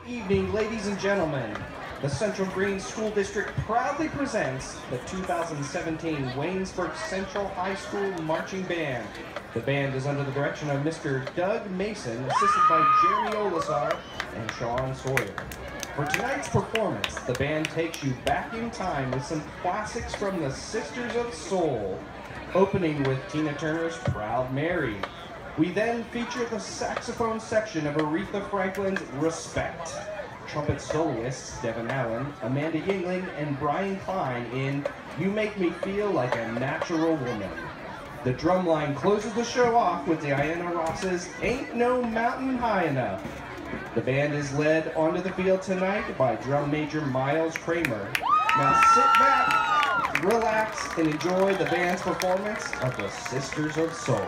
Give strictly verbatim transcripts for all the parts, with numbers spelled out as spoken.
evening, ladies and gentlemen. The Central Green School District proudly presents the two thousand seventeen Waynesburg Central High School Marching Band. The band is under the direction of Mister Doug Mason, assisted by Jeremy Olisar and Sean Sawyer. For tonight's performance, the band takes you back in time with some classics from the Sisters of Soul, opening with Tina Turner's Proud Mary. We then feature the saxophone section of Aretha Franklin's Respect. Trumpet soloists Devin Allen, Amanda Yingling, and Brian Klein in You Make Me Feel Like a Natural Woman. The drumline closes the show off with Diana Ross's Ain't No Mountain High Enough. The band is led onto the field tonight by drum major Miles Kramer. Now sit back, relax, and enjoy the band's performance of the Sisters of Soul.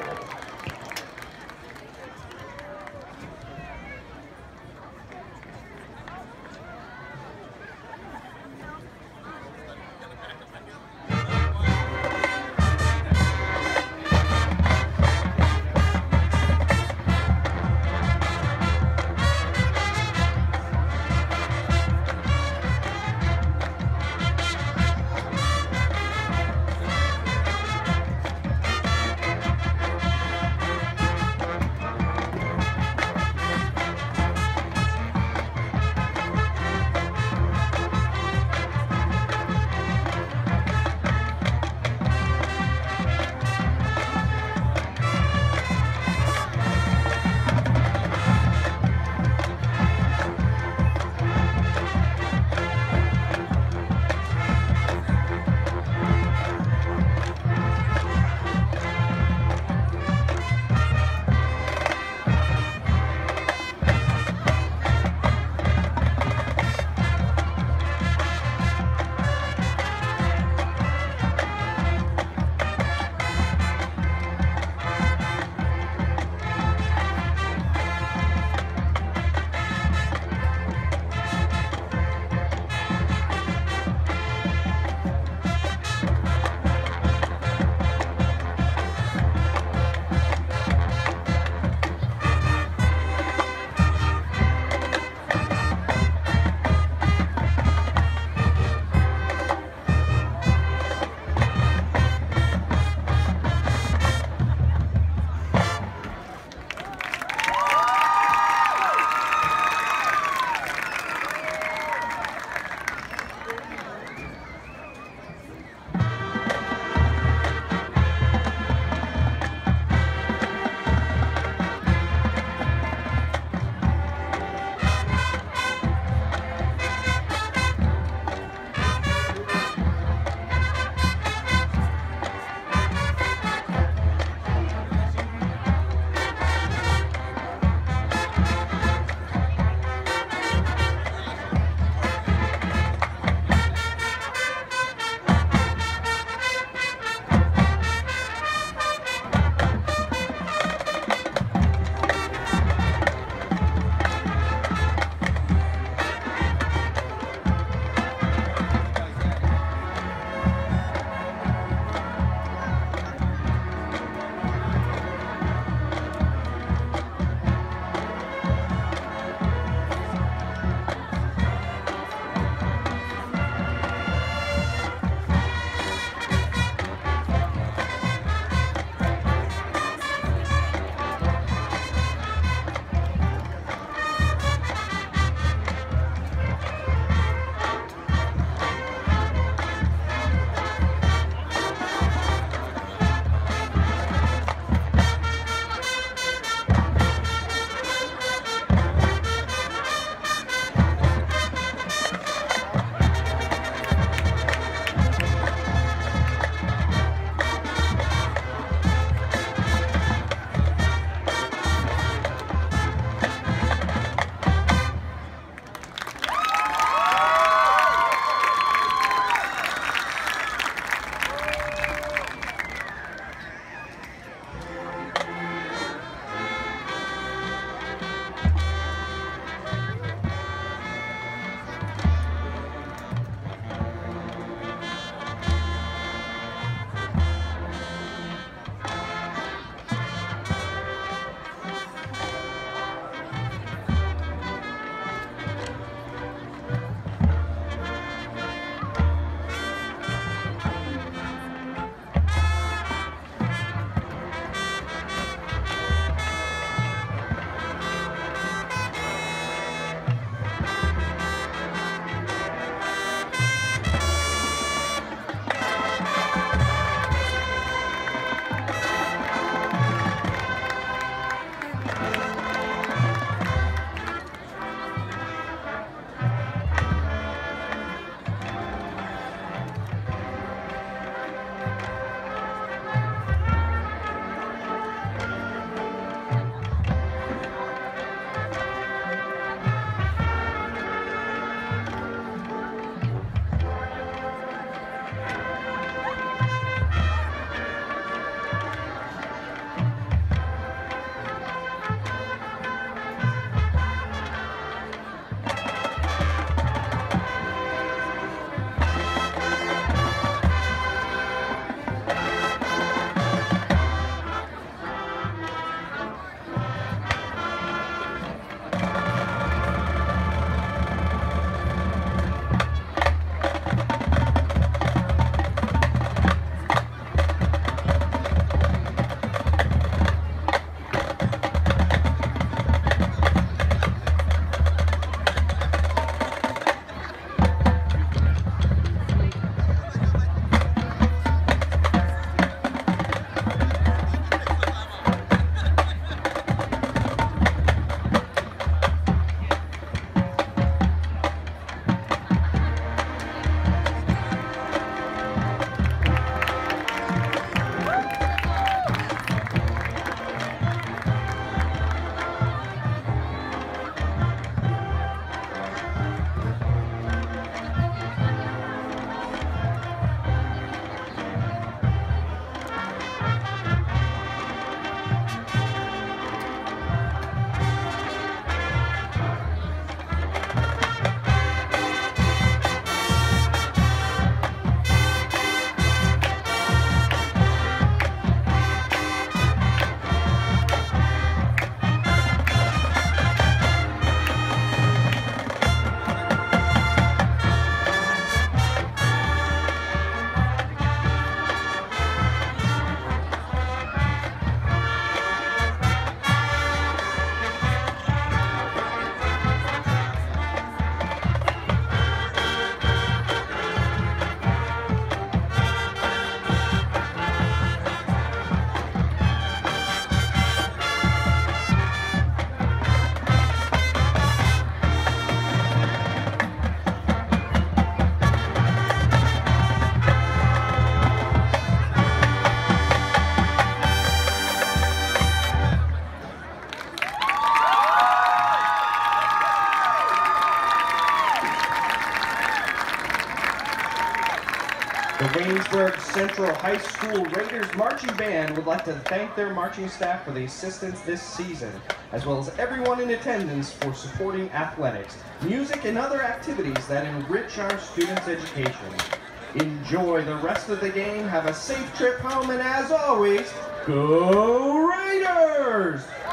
Waynesburg Central High School Raiders Marching Band would like to thank their marching staff for the assistance this season, as well as everyone in attendance for supporting athletics, music, and other activities that enrich our students' education. Enjoy the rest of the game, have a safe trip home, and as always, go Raiders!